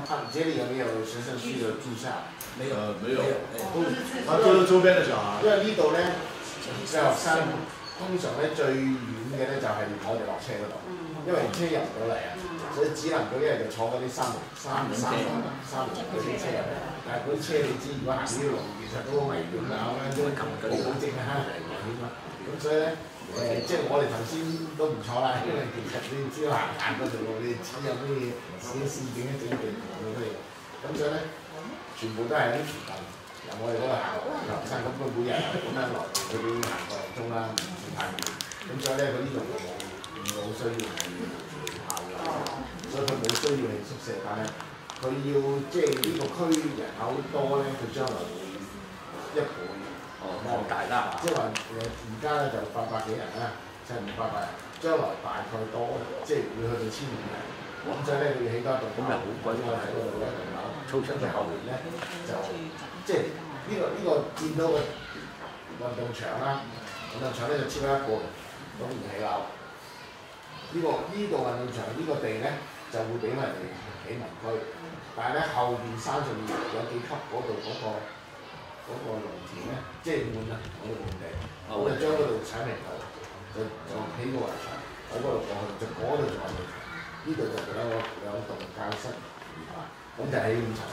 这里有没有学生需要住校？ 没有，没有。 都是周边的小孩。 因為呢度咧，小學生通常咧最遠嘅咧就係我哋落車嗰度，因為車入唔到嚟啊，所以只能夠一係就坐嗰啲三輪嗰啲車入嚟。但係嗰啲車你知，如果行呢啲路其實都好危險啊，咁樣都好正啊，危險啊。咁所以咧。即係我哋頭先都唔錯啦，因為其實你知行嗰條路，你知有咩啲線景一整定佢哋，咁所以咧全部都係喺附近，由我哋嗰度行落山，咁佢每日咁樣來，佢都行個零鐘啦，唔算太遠。咁所以咧，佢呢度冇需要係學校㗎，所以佢冇需要係宿舍，但係佢要即係呢個區人口多咧，佢將來會1倍。擴大啦，即係話而家咧就800幾人啦，700-800人，將來大概多，即係會去到1000人。咁所以咧，佢要起多一棟樓，咁我喺嗰度一棟樓，跟住後面咧就即係呢個見到嘅運動場啦，運動場咧就超過一半，咁唔起樓。呢度運動場呢個地咧就會俾人哋起民居，但係咧後邊山上面有幾級嗰度嗰個農田咧，即係滿啦，我哋換地，我哋將嗰度剷平佢，就起個圍牆喺嗰度過去，就嗰度做運動場，呢度就有兩棟教室，咁就起5層樓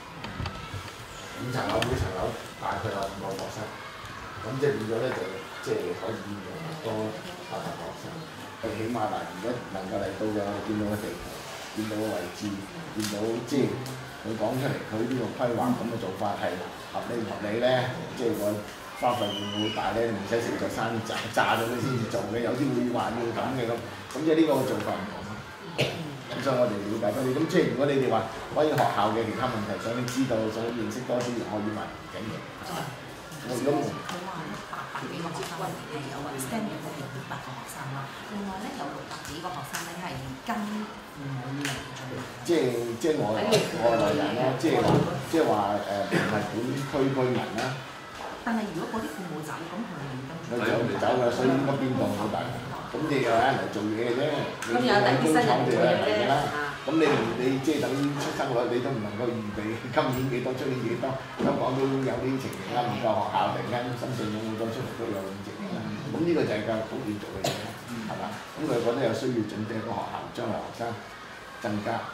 ，5層樓每層樓大概有5個學生，咁即係變咗咧就即係可以變咗多800個學生，起碼嗱而家能夠嚟到嘅，我哋見到個地圖，見到個位置，見到即係佢講出嚟，佢呢個規劃咁嘅做法係。合理唔合理咧？即係個花費會唔會大咧？唔使成座山炸咗佢先至做嘅，有啲會話要咁嘅咁。咁即係呢個做法唔同。咁所以我哋了解多啲。咁即係如果你哋話關於學校嘅其他問題，想你知道，想認識多啲，可以問唔緊要。我如果佢話800幾個學生係有話 STEM 嘅係200個學生啦，另外咧有600幾個學生咧係跟父母嚟做。 即係外來人咯，即係話唔係本區居民啦。 但係如果嗰啲父母走，咁佢哋佢走嘅，所以應該邊個好大？咁你又有人嚟做嘢嘅啫，你有工廠就有人嚟㗎啦。咁你即係等於出生率，你都唔能夠預備今年幾多，出年幾多。香港都有啲情形啦，唔夠學校，突然間深圳有好多出嚟都有咁情形啦。咁呢個就係教育局要做嘅嘢，係嘛？咁佢覺得有需要準備一個學校，將來學生增加。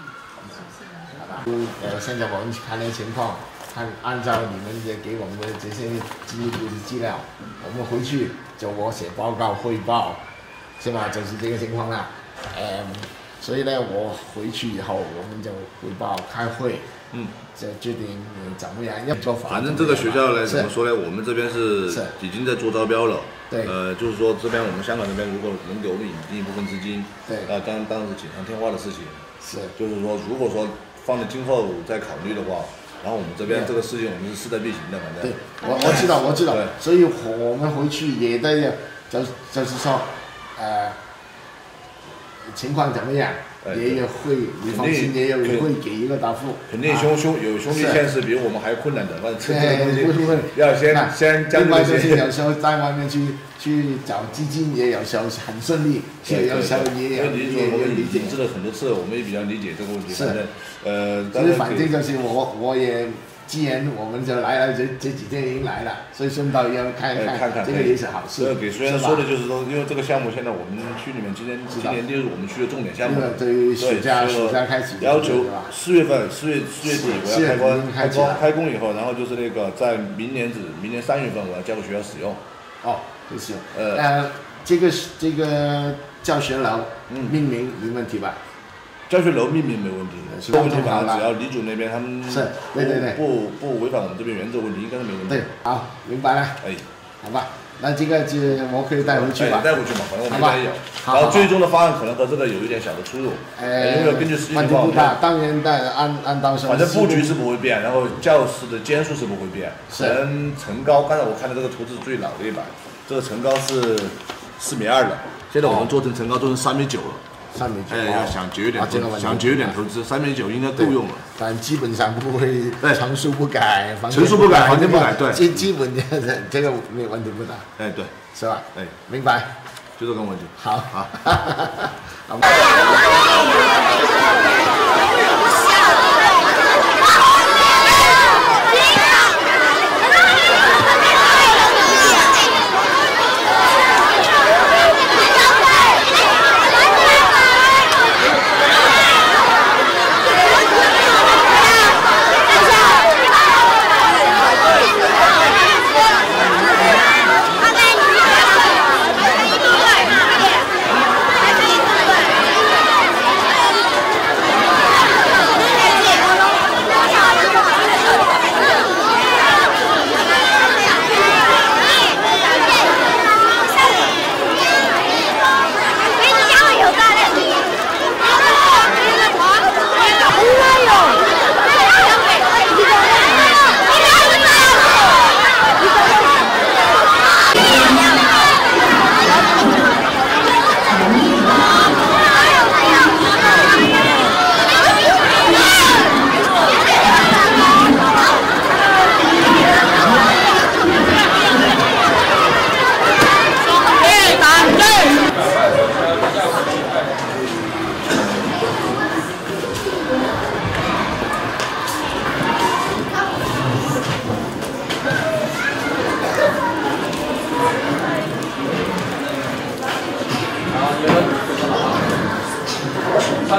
現在我們看那情況，按照你們給我們的這些資料，我們回去就我寫報告匯報，是吧？就是這個情況啦。所以呢，我回去以後我們就匯報開會，就決定怎麼樣。 反正這個學校呢，怎麼說呢？我們這邊是已經在做招標了。 對。 就是說這邊我們香港這邊如果能給我們引進一部分資金， 對。 當時錦上添花的事情。 是。 就是說，如果說放在今後再考慮的話，然後我們這邊這個事情我們是勢在必行的，反正。 對，我知道。所以我們回去也得就是說，情況怎麼樣，也會，你放心，也會給一個答覆。 肯定有兄弟現實比我們還困難的，反正這些東西要先將這些。 有時候在外面去找基金，也有時候很順利，有時候也理解。這個很多次，我們也比較理解這個問題。 是，反正就是我也。既然我們就來了，這幾天已經來了，所以順道要看一看，這個也是好事。 給學員說的就是說，因為這個項目現在我們區裏面今年列入我們區的重點項目。 對於暑假開始。 要求4月底我要開工以後，然後就是那個在明年3月份我要交給學校使用。 哦，可以使用。這個教學樓命名沒問題吧？ 教學樓命名沒問題，這個問題反正只要李主那邊他們不違反我們這邊原則問題，應該是沒問題。 對，好，明白了。哎，好吧，那這個就我可以帶回去吧。 帶回去嘛，反正我們這邊有。然後最終的方案可能和這個有一點小的出入，因為根據實際情況。問題不大，當然按到時候。反正佈局是不會變，然後教室的間數是不會變。層高，剛才我看的這個圖是最老的一版，這個層高是4.2米了，現在我們做成層高做成3.9米了。 3.9米， 要想節約點投資，3.9米應該夠用了。 但基本上不會層數不改，房間不改，對，基本這個沒問題不大。 哎，對， 是吧？哎，明白， 就這個問題。 好，好。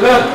個